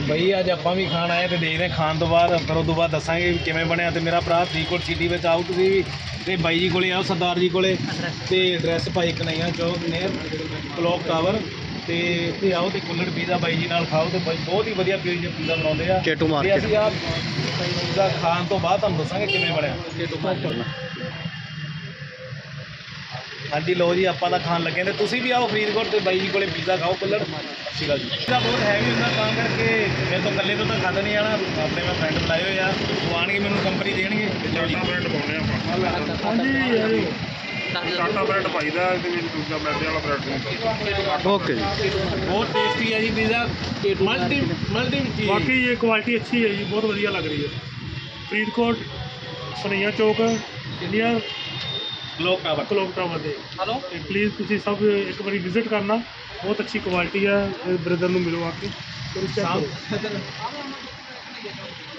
ਬਈ ਅੱਜ ਆਪਾਂ ਵੀ ਖਾਣ ਆਏ ਤੇ ਦੇਖਦੇ ਖਾਣ ਤੋਂ ਬਾਅਦ ਫਿਰ ਉਸ ਤੋਂ ਬਾਅਦ ਦੱਸਾਂਗੇ ਵੀ ਕਿਵੇਂ ਬਣਿਆ। ਤੇ ਮੇਰਾ ਭਰਾ ਫਰੀਦਕੋਟ ਸਿਟੀ ਵਿੱਚ ਆਓ ਤੁਸੀਂ ਵੀ ਤੇ ਬਾਈ ਜੀ ਕੋਲੇ ਆਓ, ਸਰਦਾਰ ਜੀ ਕੋਲੇ, ਤੇ address Bhai Kanhaiya Chowk near clock tower, ਤੇ ਇੱਥੇ ਆਓ ਤੇ ਕੁੱਲੜ ਪੀਜ਼ਾ ਬਾਈ ਜੀ ਨਾਲ ਖਾਓ। ਤੇ ਬਾਈ ਬਹੁਤ ਹੀ ਵਧੀਆ ਪੀਜ਼ਾ ਬਣਾਉਂਦੇ ਆ ਚੇਟੂ ਤੇ ਮਾਰਕੀਟ। ਅਸੀਂ ਆ ਪੀਜ਼ਾ ਖਾਣ ਤੋਂ ਬਾਅਦ ਤੁਹਾਨੂੰ ਦੱਸਾਂਗੇ ਕਿਵੇਂ ਬਣਿਆ। ਚੇਟੂ ਮਾਰਕੀਟ। ਹਾਂਜੀ ਲੋ ਜੀ ਆਪਾਂ ਤਾਂ ਖਾਣ ਲੱਗੇ ਤੇ ਤੁਸੀਂ ਵੀ ਆਓ ਫਰੀਦਕੋਟ ਤੇ ਬਾਈ ਜੀ ਕੋਲੇ ਪੀਜ਼ਾ ਖਾਓ ਕੁੱਲੜ। ਅੱਛੀ ਗੱਲ ਜੀ। ਪੀਜ਼ਾ ਬਹੁਤ ਹੈਵੀ ਹੁੰਦਾ ਤਾਂ ਕਰਕੇ ਮੇਰੇ ਤੋਂ ਇਕੱਲੇ ਤੋਂ ਤਾਂ ਖਾਦਾ ਨਹੀਂ ਆਣਾ, ਆਪਣੇ ਮੈਂ ਫਰੈਂਡ ਬੁਲਾਏ ਹੋਏ ਆ, ਉਹ ਆਣਗੇ ਮੈਨੂੰ ਕੰਪਨੀ ਦੇਣਗੇ। ਬ੍ਰੈਡ ਪਾਉਣੇ ਆਪਾਂ। ਹਾਂਜੀ ਟਾਟਾ ਬ੍ਰੈਡ ਪਾਈਦਾ, ਇਹਦੇ ਵਿੱਚ ਦੂਜਾ ਮੈਦੇ ਵਾਲਾ ਬ੍ਰੈਡ। ओके जी। बहुत टेस्टी है जी पिज़्ज़ा, मल्टी बाकी ये क्वालिटी अच्छी है जी, बहुत बढ़िया लग रही है। Faridkot Kanhaiya Chowk India clock tower ਦੇ ਹੈਲੋ, ਪਲੀਜ਼ ਤੁਸੀਂ ਸਭ ਇੱਕ ਵਾਰੀ ਵਿਜ਼ਿਟ ਕਰਨਾ, ਬਹੁਤ ਅੱਛੀ ਕੁਆਲਿਟੀ ਹੈ। ਬ੍ਰਦਰ ਨੂੰ ਮਿਲੋ ਆ ਕੇ।